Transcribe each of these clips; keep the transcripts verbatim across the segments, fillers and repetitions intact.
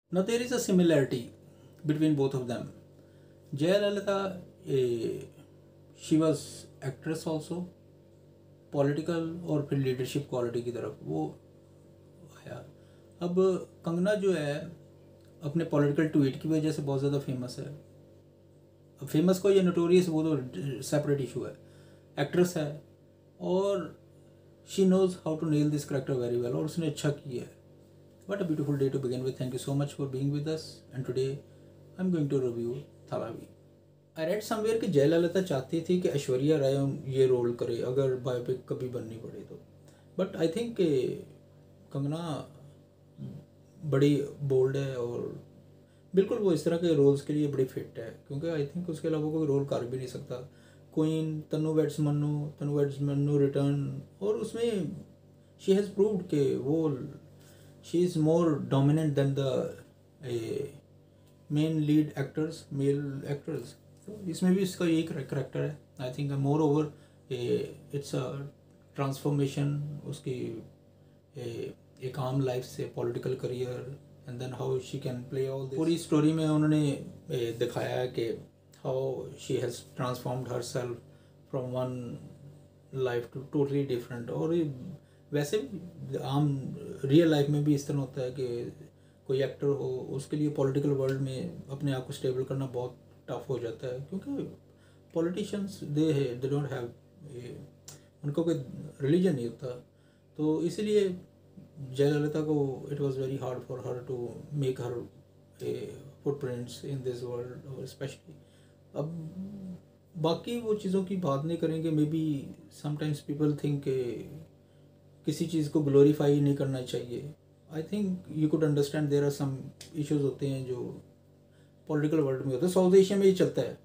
Now there is a similarity between both of them. Jayalalitha, eh, she was actress also, political और फिर leadership quality की तरफ वो आया। अब कंगना जो है अपने पॉलिटिकल ट्वीट की वजह से बहुत ज़्यादा फेमस है। अब फेमस को ये नोटोरियस वो तो सेपरेट इशू है। एक्ट्रेस है और she knows how to nail this character very well और उसने अच्छा किया है। What a beautiful day to begin with. Thank you so much for being with us. And today I'm going to review Thalavi. I read somewhere कि जयललिता चाहती थी कि ऐश्वर्या राय ये रोल करे अगर बायोपिक कभी बननी पड़े तो, बट आई थिंक कंगना बड़ी बोल्ड है और बिल्कुल वो इस तरह के रोल्स के लिए बड़ी फिट है, क्योंकि आई थिंक उसके अलावा कोई रोल कर भी नहीं सकता। Queen, Tanu weds Manu, Tanu weds Manu return, और उसमें शी हैज़ प्रूव्ड कि वो she is more dominant than the uh, main lead actors, male actors. So इसमें भी इसका यही करेक्टर है। I think more over it's a transformation उसकी एक आम लाइफ से political career, and then how she can play all this. पूरी स्टोरी में उन्होंने uh, दिखाया है कि how she has transformed herself from one life to totally different. और वैसे भी आम रियल लाइफ में भी इस तरह होता है कि कोई एक्टर हो उसके लिए पॉलिटिकल वर्ल्ड में अपने आप को स्टेबल करना बहुत टफ हो जाता है, क्योंकि politicians they they don't have, उनको कोई रिलीजन नहीं होता। तो इसीलिए जयललिता को it was very hard for her to make her footprints in this world. और स्पेशली अब बाकी वो चीज़ों की बात नहीं करेंगे। Maybe sometimes people think किसी चीज़ को ग्लोरीफाई नहीं करना चाहिए। I think you could understand there are some issues होते हैं जो पॉलिटिकल वर्ल्ड में होते हैं, साउथ एशिया में ही चलता है।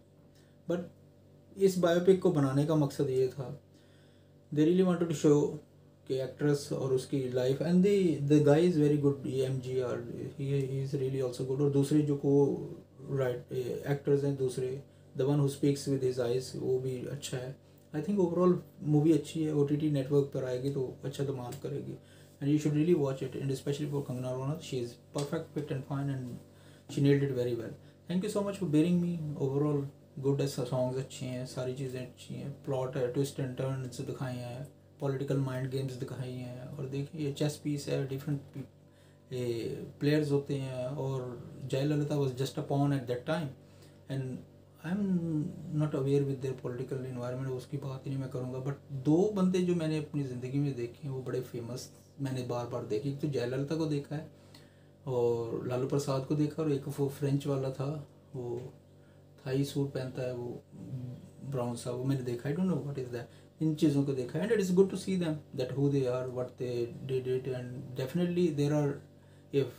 बट इस बायोपिक को बनाने का मकसद ये था, they really wanted to show कि एक्ट्रेस और उसकी life, and the the guy is very good, M G R he is really also good. और दूसरे जो को राइट एक्टर्स हैं दूसरे, the one who speaks with his eyes, वो भी अच्छा है। आई थिंक ओवरऑल मूवी अच्छी है। ओ टी टी नेटवर्क पर आएगी तो अच्छा धमाल करेगी, and you should really watch it, and specially for Kangana Ranaut. She is perfect, fit and fine, and she nailed it very well. Thank you so much for bearing me. Overall good है, songs अच्छे हैं, सारी चीज़ें अच्छी हैं, plot है, twist and turns दिखाए हैं, पॉलिटिकल माइंड गेम्स दिखाई हैं। और देखिए ये चेस पीस है, डिफरेंट प्लेयर्स होते हैं, और Jayalalithaa was just a pawn at that time, and I am not aware with their political environment, उसकी बात ही नहीं मैं करूँगा। बट दो बंदे जो मैंने अपनी ज़िंदगी में देखे हैं वो बड़े फेमस मैंने बार बार देखे। एक तो जयललिता को देखा है और लालू प्रसाद को देखा, और एक वो फ्रेंच वाला था, वो थाई सूट पहनता है, वो ब्राउन सा, वो मैंने देखा। I don't know what is that. इन चीज़ों को देखा है, and it is good to see them that who they are, what they did it, and definitely there are, if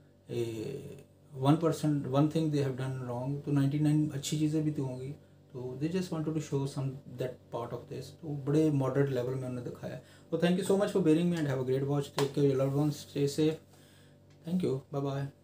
a one percent one thing they have done wrong, तो ninety nine अच्छी चीज़ें भी तो होंगी। तो they just wanted to show some that part of this. तो बड़े moderate level में उन्होंने दिखाया। तो thank you so much for bearing me, and have a great watch. Take care your loved ones, stay safe. Thank you, bye bye.